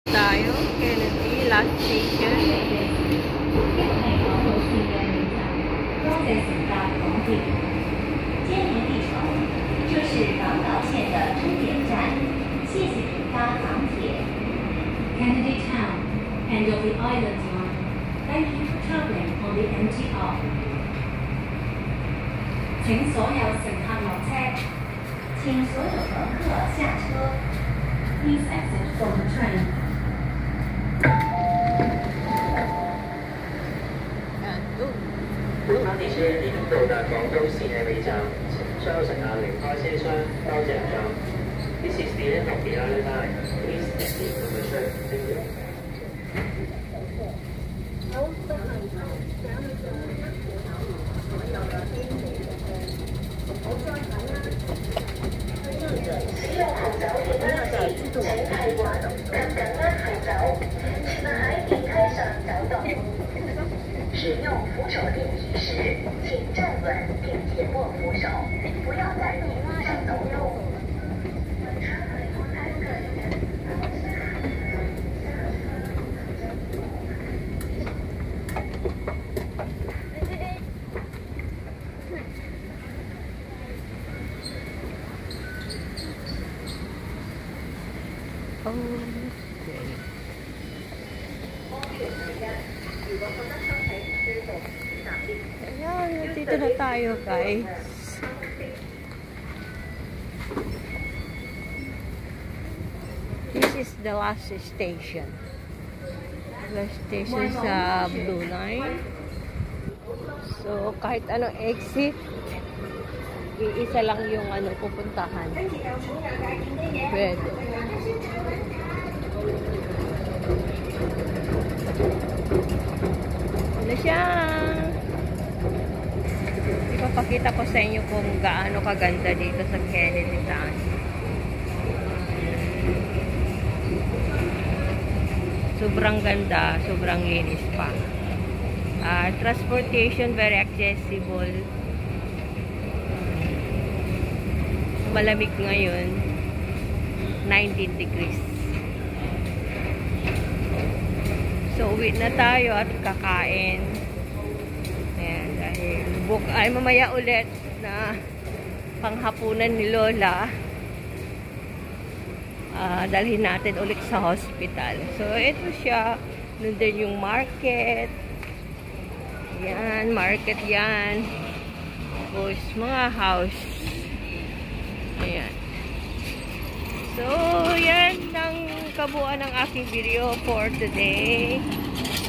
Tayo, Kennedy, last station. 接连地城，这是港岛线的终点站。谢谢您搭港铁。Kennedy Town, end of the Island Line. Thank you for travelling on the MTR. 請所有乘客落車。請所有乘客下車。Please exit from the train. 本列車已經到達廣州市嘅尾站，請所有乘客離開車廂，多謝入座。This is the end of the Island Line. Please exit from the train. Thank you. 使用扶手电梯时，请站稳并紧握扶手，不要在地上走动。 Ayan, dito na tayo, guys. This is the last station. Last station sa Blue Line. So, kahit anong exit, iisa lang yung pupuntahan. Pwede. Ano siya? Ipapakita ko sa inyo kung gaano kaganda dito sa Kennedy Town. Sobrang ganda, sobrang linis pa. Transportation very accessible. Malamig ngayon, 19 degrees. So, uwi na tayo at kakain. Ayan, dahil mamaya ulit na panghapunan ni Lola. Dalhin natin ulit sa hospital. So, ito siya. Nandun yung market. Yan, market yan. Tapos, mga house. Ayan. So, yan ang kabuuan ng aking video for today.